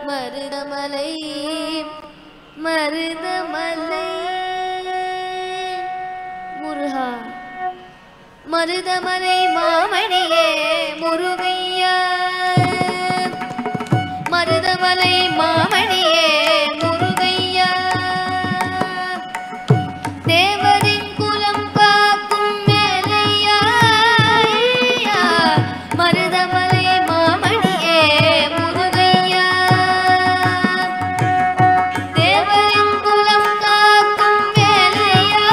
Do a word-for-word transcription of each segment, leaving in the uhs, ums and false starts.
மருதமலை மருதமலை முருகா மருதமலை மாமணியே முருகையா மருதமலை மாமணியே முருகையா தேவரின் குலம் காக்கும் மேலையா மருதமலை மாமணியே முருகையா தேவரின் குலம் காக்கும் மேலையா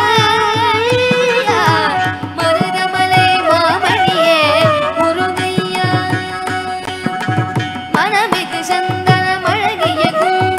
மருதமலை மாமணியே முருகையா மனமிகு சந்தனம் அழகிய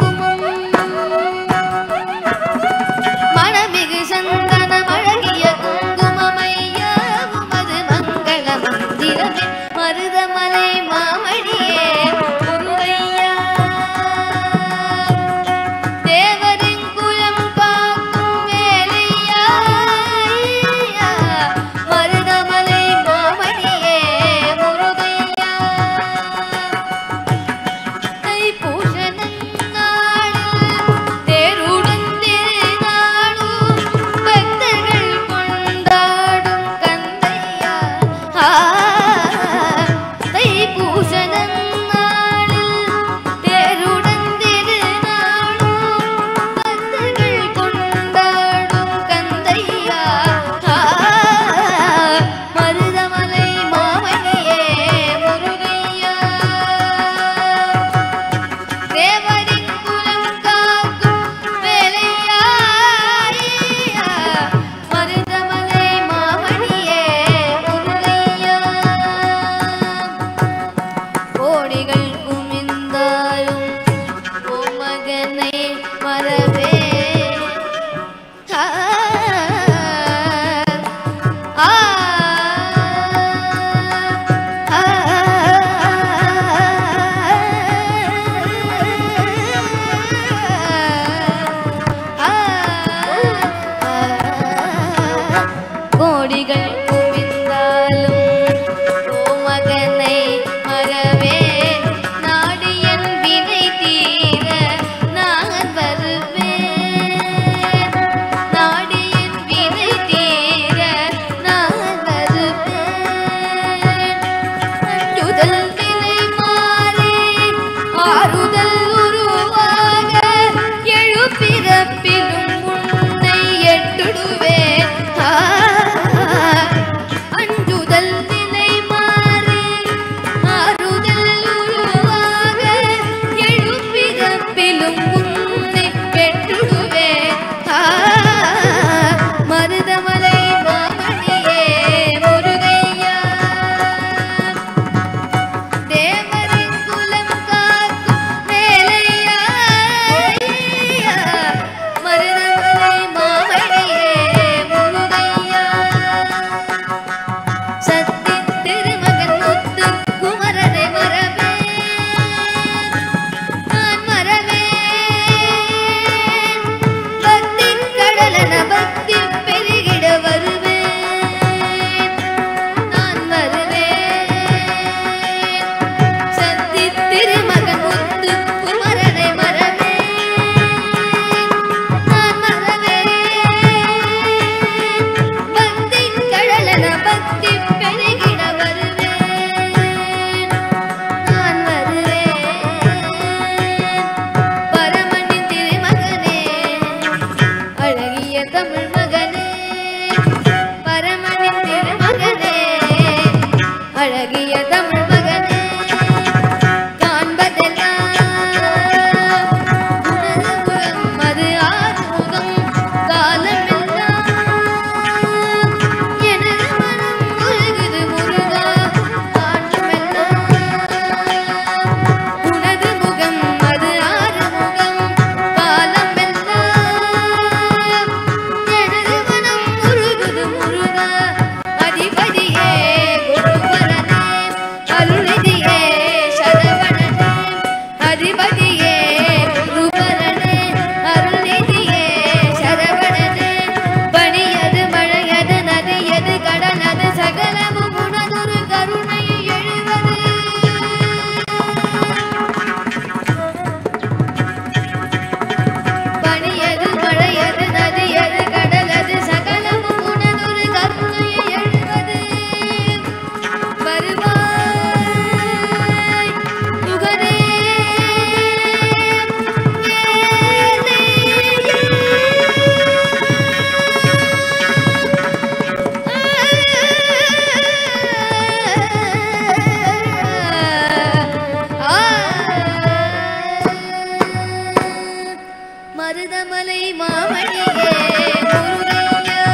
மருதமலை மாமணியே முருகையா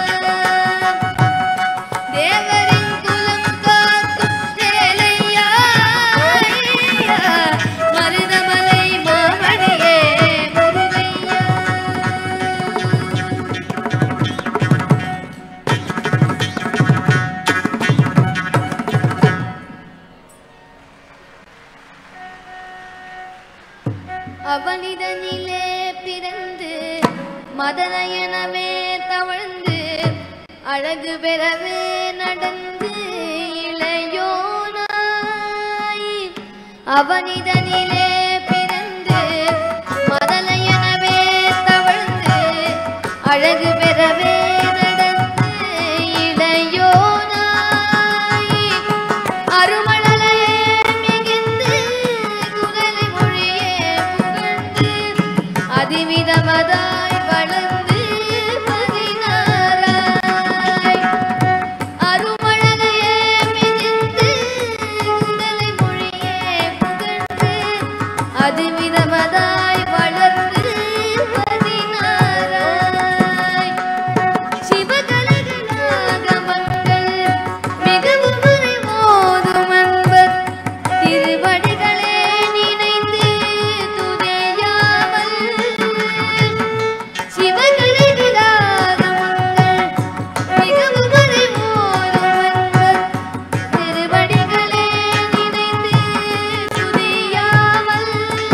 தேவரின் குலம் காக்கும் வேலையா மருதமலை மாமணியே முருகையா அவனிதனிலே பிறந்து மதனயனவே தவழ்ந்து அழகு பெறவே நடந்து இளையோனாய் அவனிதனிலே பிறந்து மதனயனவே தவழ்ந்து அழகு பெறவே நடந்து இளையோனாய் அருமழலையே மிகுந்து குரலி மொழியே புகழ்ந்து அதிவிதமதாய் வளர்ந்து பதினாராய் அருமழலையே மிகுந்து குரலி மொழியே புகழ்ந்து அதிவிதமதாய் வளர்ந்து பதினாராய் சிவகலைகளாகமங்கள் மிகவும் அறிவோதும் அன்பர் திருவடிகளே நினைந்து துதியாமல் சிவகலைகளாகமங்கள் மிகவும் அறிவோதும் அன்பர் திருவடிகளே நினைந்து துதியாமல்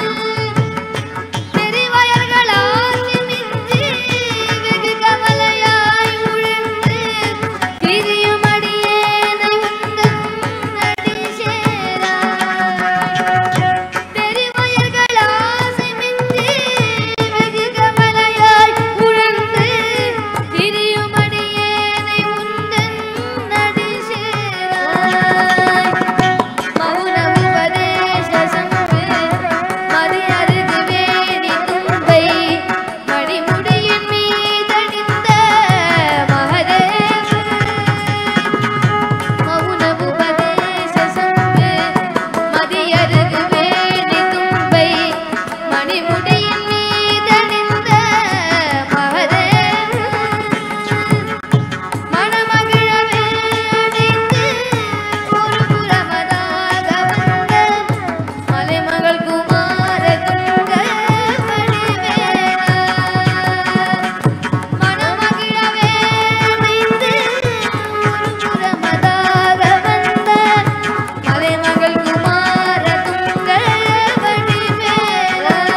பெருவயல்களால் நிமிர்ந்து வெகு கவலையாய் உழன்று திரியும் அடியேனை உந்தன் அடி சேராய் பெருவயல்களால் நிமிர்ந்து வெகு கவலையாய் உழன்று திரியும் அடியேனை உந்தன் அடி சேராய் மௌன உபதேச சங்கு மதியருகு வேணி தும்பை மணிமுடியின் மீதணிந்த மகதேவ மௌன உபதேச சங்கு மதியருகு வேணி தும்பை மணிமுடியின் மீதணிந்த மகதேவ மணமகிழவே அடைந்து ஒரு புறமதாக வந்த மலைமகள் குமார துங்க வடிவேலா மணமகிழவே அடைந்து ஒரு புறமதாக வந்த மலைமகள் குமார துங்க வடிவேலா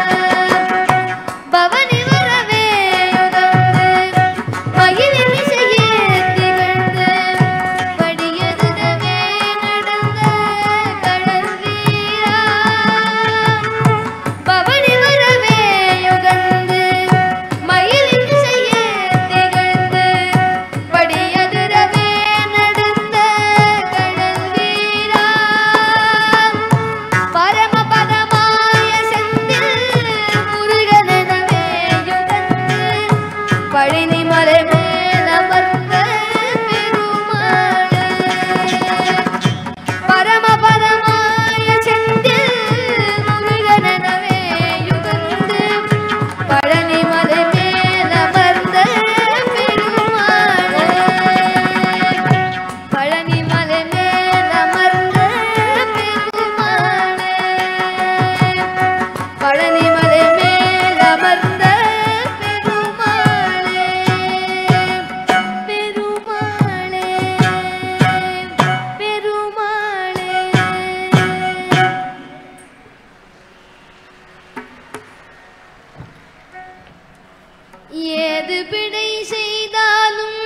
பவனி வரவே உகந்து மகிழின் இசையே திகழ்ந்து படியதுதவே நடந்த கடல் வீரா பவனி வரவே உகந்து மகிழின் இசையே திகழ்ந்து படியதுதவே நடந்த கடல் வீரா பரமபதமாய செந்தில் முருகனெனவே யுகந்து பழனி மலை மேலமர்ந்த பெருமாளே பரமபதமாய செந்தில் முருகனெனவே யுகந்து பழனி மலை மேலமர்ந்த பெருமாளே பழனி மலை மேலமர்ந்த பெருமாளே பழனி மலை மேலமர்ந்த பெருமாளே பெருமாளே பெருமாளே ஏது பிழை செய்தாலும்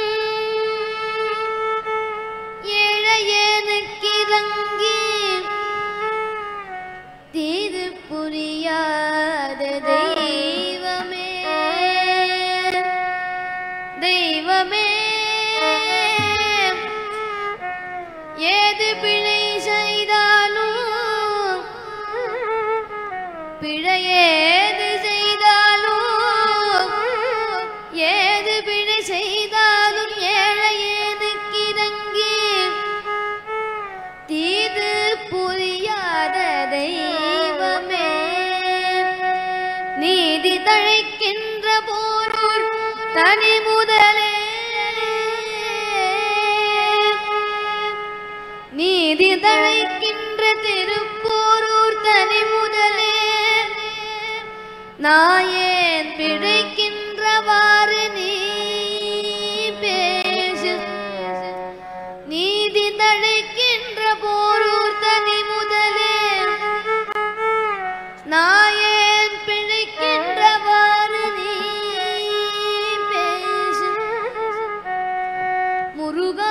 ஏழையனுக்கிறங்கி தீது புரியாத தெய்வமே தெய்வமே ஏது பிழை செய்தாலும் பிழையேது செய்தாலும் ஏது பிழை செய்தாலும் ஏழையனுக்கிறங்கி தீது புரியாத தெய்வமே நீதி தழைக்கின்ற போரூர் தனி முதலே நீதி தழைக்கின்ற திருப்போரூர் தனி முதலே நாயேன் பிழைக்கின்றவாறு நீ பேசு நீதி தழைக்கின்ற போரூர் தனி முதலே நாயேன் பிழைக்கின்றவாறு நீ பேசு முருகா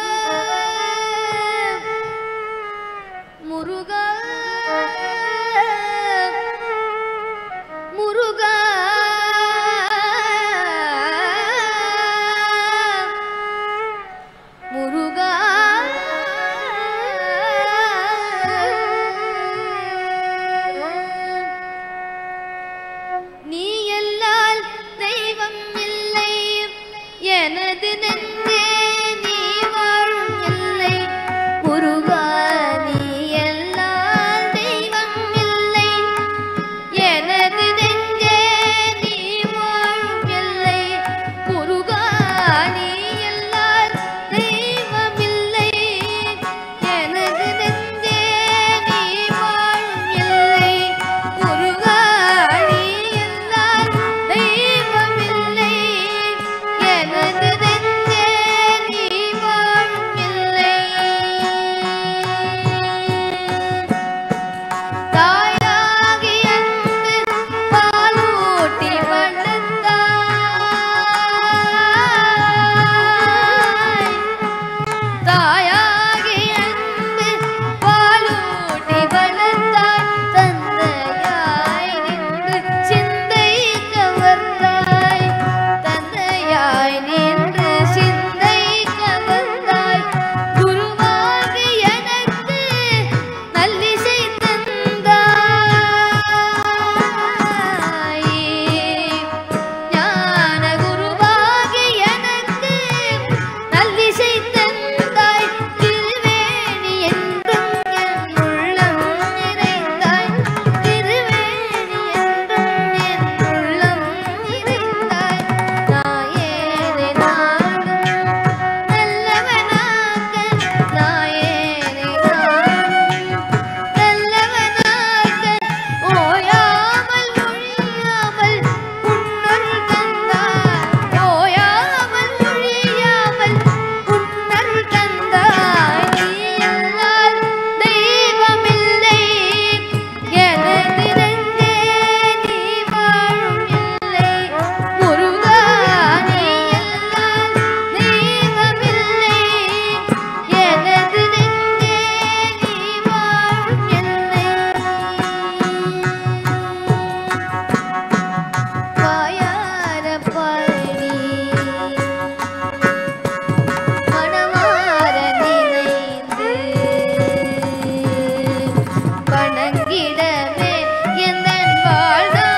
முருகா முருகா முருகா நீ எல்லால் தெய்வம் இல்லை எனது நெஞ்சே நீ வாழும் இல்லை முருகா நீ எல்லால் தெய்வம் இல்லை எனது நெஞ்சே நீ வாழும் இல்லை முருகா நீ எல்லால் தெய்வம் இல்லை எனது நெஞ்சே நீ வாழும் இல்லை முருகா நீ எல்லால் தெய்வம் இல்லை எனது நெஞ்சே நீ வாழும் இல்லை தாயாகி அன்பு பாலூட்டி வளர்த்தாய் தாயாகி அன்பு பாலூட்டி வளர்த்தாய் தந்தையாய் நின்று சிந்தை கவர்ந்தாய் தந்தையாய் நின்று சிந்தை கவர்ந்தாய் குருவாகி எனக்கு நல்லிசை தந்தாய் ஞான குருவாகி எனக்கு நல்லிசை தந்தாய் திருவேணி என்றும் என் உள்ளம் நிறைந்தாய் திருவேணி என்றும் என் உள்ளம் நிறைந்தாய் நாயேனை நாடும் நல்லவனாக நாயேனை நாடும் நல்லவனாக ஓயாமல் ஒழியாமல் உன்னருள் தந்தாய் ஓயாமல் ஒழியாமல் உன்னருள் தந்தாய் நீ எல்லால் தெய்வமில்லை எனது நெஞ்சே நீ வாழும் இல்லை முருகா நீ எல்லால் தெய்வமில்லை எனது நெஞ்சே நீ வாழும் இல்லை வாயார பாடி மனமார நினைந்து வணங்கிடவே எந்தன் வாழ்நாள்